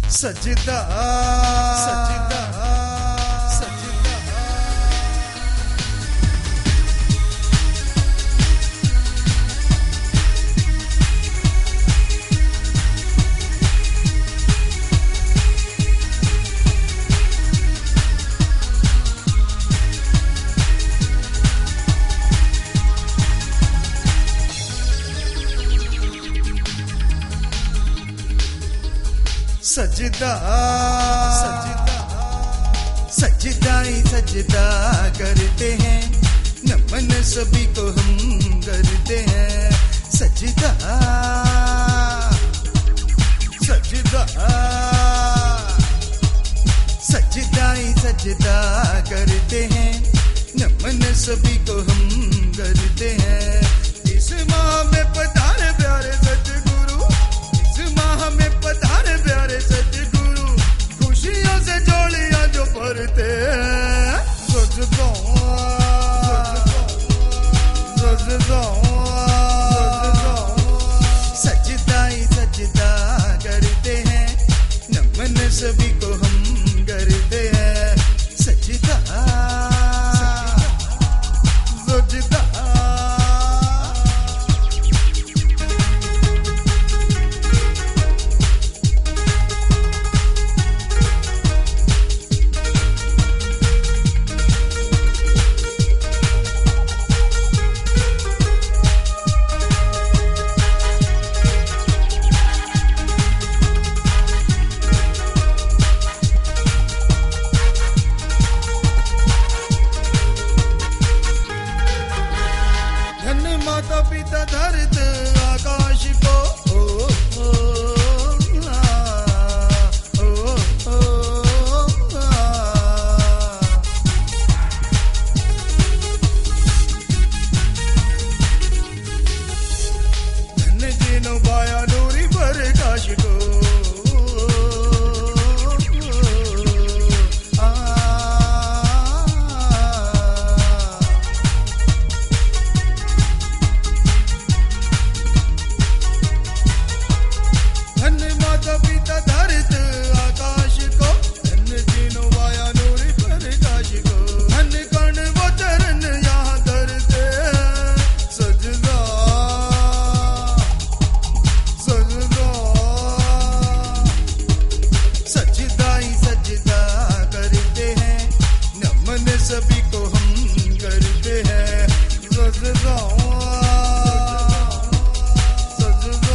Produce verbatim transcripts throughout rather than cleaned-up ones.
सजदा सजदा सजदा सजदा सजदा सजदा ही सजदा करते हैं, नमन सभी को हम करते हैं। सजदा सजदा सजदा ही सजदा करते हैं, नमन सभी को हम करते हैं। इस माह में पधारे प्यारे सतगुरु, इस माह में पधारे प्यारे सतगुरु, खुशियों से जोड़ियां जो भरते हैं। सजदा सजदा सजदा ही सजदा करते हैं, नमन सभी को हम करते हैं। सजदा सजदा माता पिता धरत आकाश को, ओ, ओ, आ, ओ, ओ, आ। धन जिनो बाया नूरी प्रकाश को, सभी को हम करते हैं। सजदा सजदा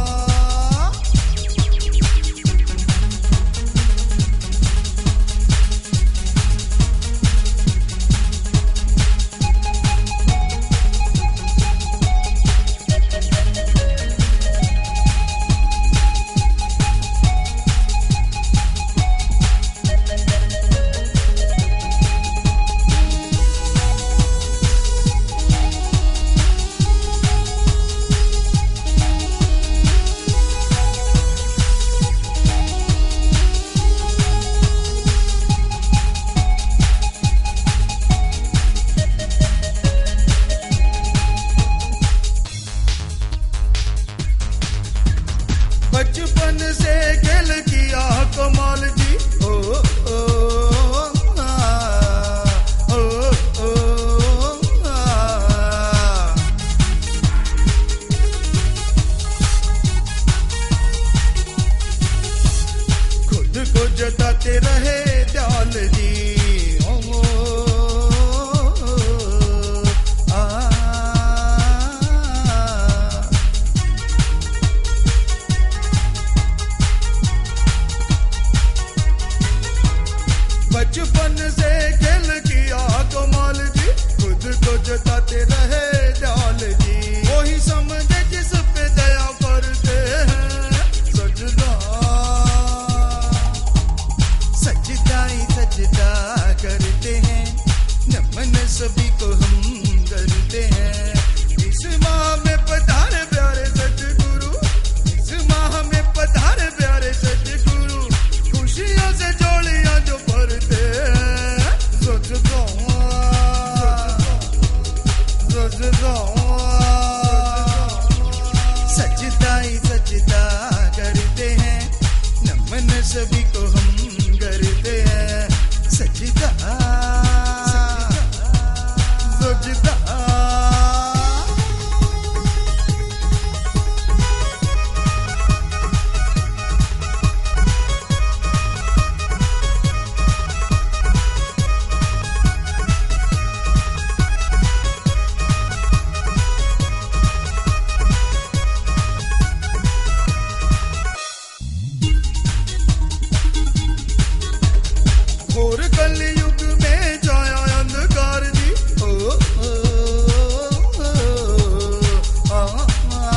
बचपन से खेल किया कमाल जी, ओ, ओ, आ, ओ, ओ, आ। खुद को जताते रहे दयाल जी, ओ, आ। बचपन से खेल किया कमाल जी, खुद को जताते रहे दयाल जी, वही समझे जिस पे दया करते हैं। सजदा सजदा ही सजदा करते हैं, नमन सभी को हम करते हैं। इस माह में पधारे प्यारे सतगुरु, इस माह में पधारे प्यारे सतगुरु, खुशियों से जोड़ियां जो भरते हैं। सजदा सजदा सजदा ही सजदा करते हैं, नमन सभी को हम करते हैं सजदा सजदा। और कलयुग में छाया अंधकार जी ओ, ओ, ओ, ओ आ, आ,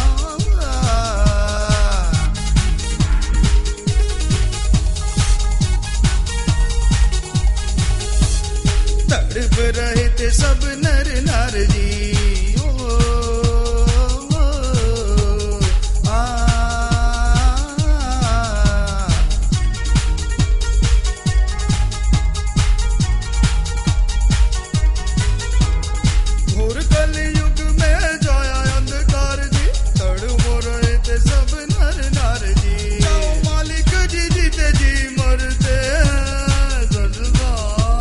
आ। तड़प रहे थे सब नर नार जी ओ, ओ, ओ आ, और कलयुग में जाया अंधकार जी तड़प रहे थे सब नर नार जी। जाओ मालिक जी जीते जी मरते सजदा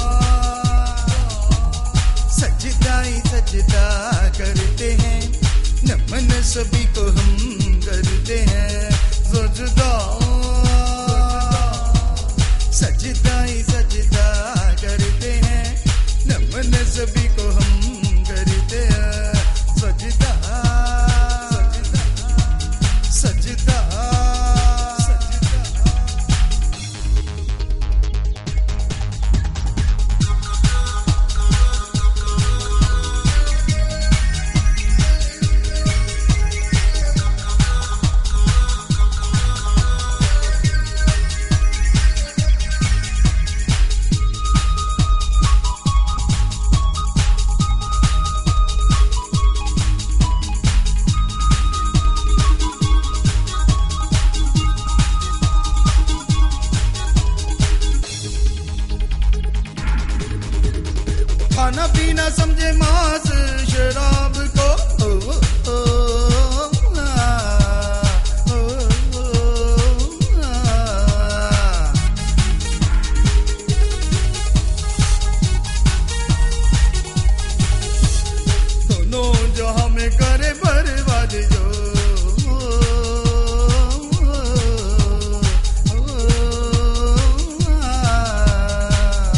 सजदा ही सजदा करते हैं नमन सभी को हम करते हैं सजदा सजदा ही सजदा करते हैं नमन सभी को हम करते हैं सजदा सजदा सजदा सजदा। खाना पीना समझे मांस शराब को ओ, ओ, ओ, आ, ओ, ओ, आ। दोनों जहां में करे बर्बाद जो ओ, ओ, ओ, ओ, आ।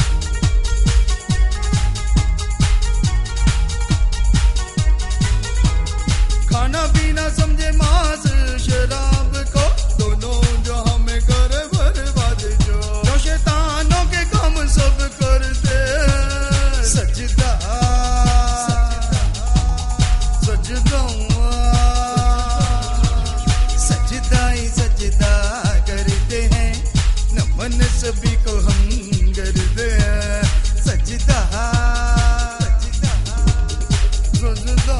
खाना पीना समझे मांस शराब को दोनों जो हमें करे बर्बाद जो जो शैतानों के काम सब करते सजदा सजदा सजदा ही सजदा करते हैं नमन सभी को हम करते हैं सजदा सजदा सजदा।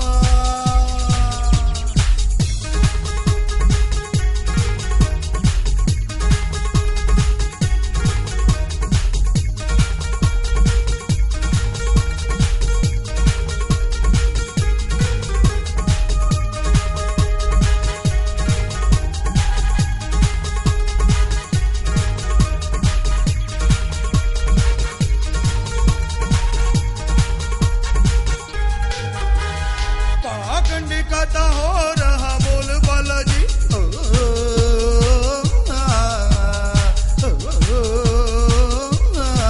पाखंड गाता हो रहा बोल बाला जी ओ, ओ, आ, ओ, ओ, आ।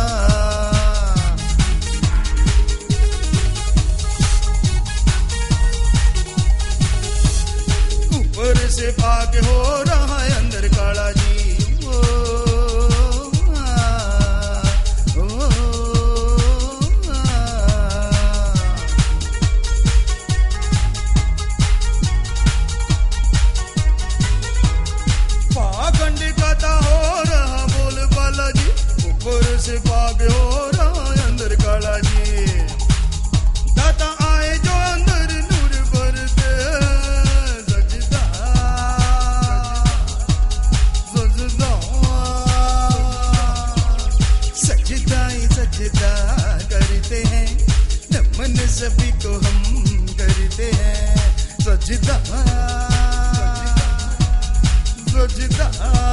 ऊपर से भाग हो रहा है अंदर काला जी ओ, आ, ओ, आ। पाखंड गाता हो रहा बोल बाला जी ऊपर से भाग हो रहा अंदर काला जी। दाता आए जो अंदर नूर भरते सजदा सजदा सजदा ही सजदा करते हैं नमन सभी को हम करते हैं सजदा सजदा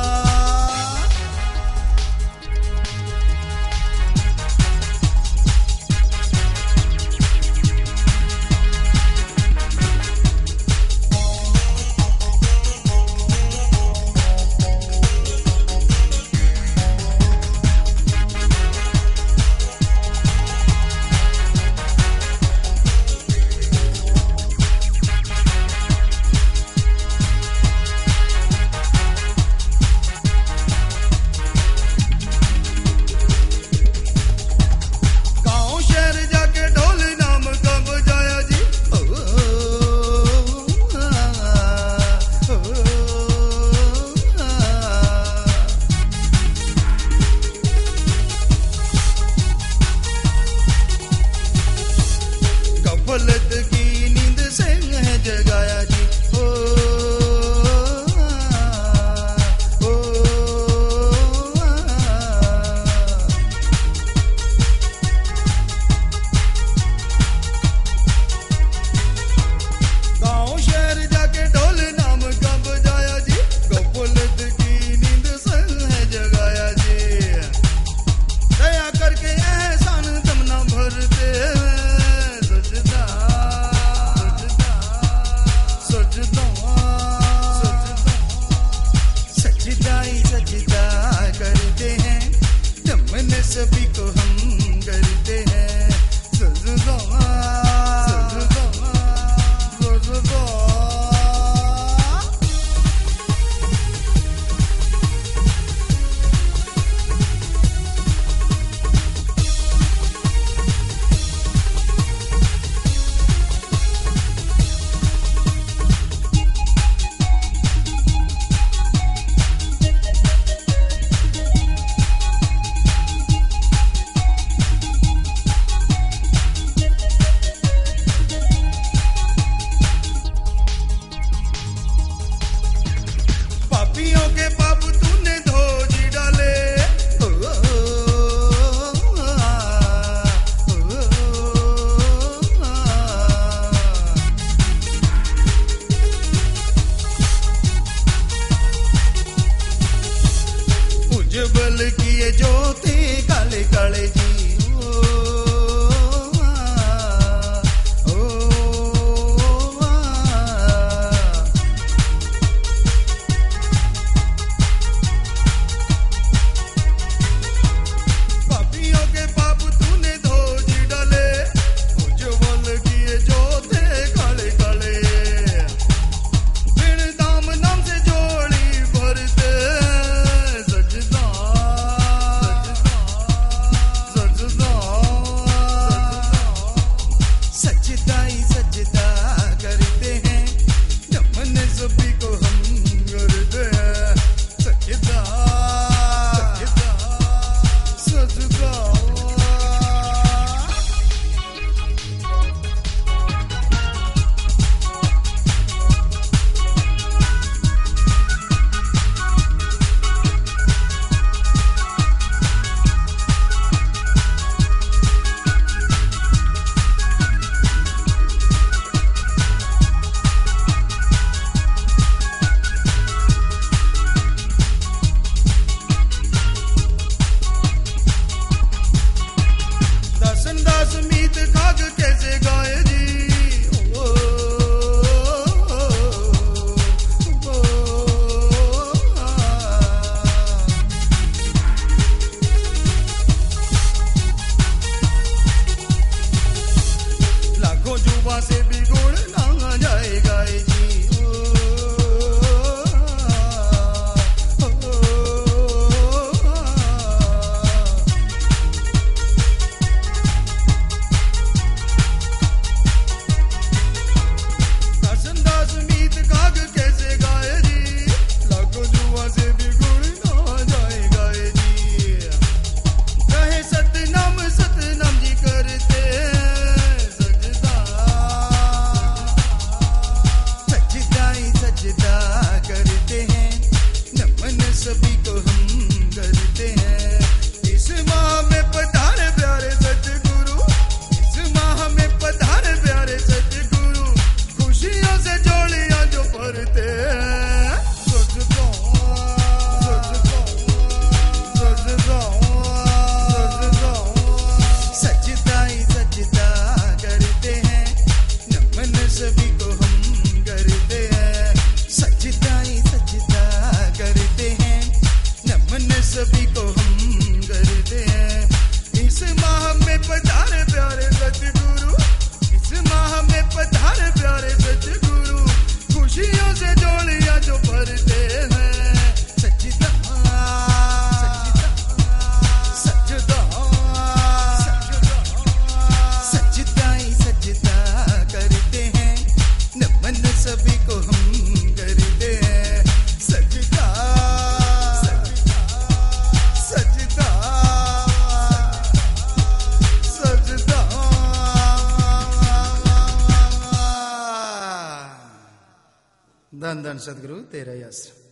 सभी को हम करते हैं सजदा सजदा सजदा उज्जवल किए जो थे काले काले जी से भी गुण ना जाएगा जी दासनदास मीत काग कैसे गाए जी लाखों जुआ से भी गुण ना जाएगा जी कहे सतनाम सतनाम जी करते धन धन सदगुरु तेरा ही आश्रम।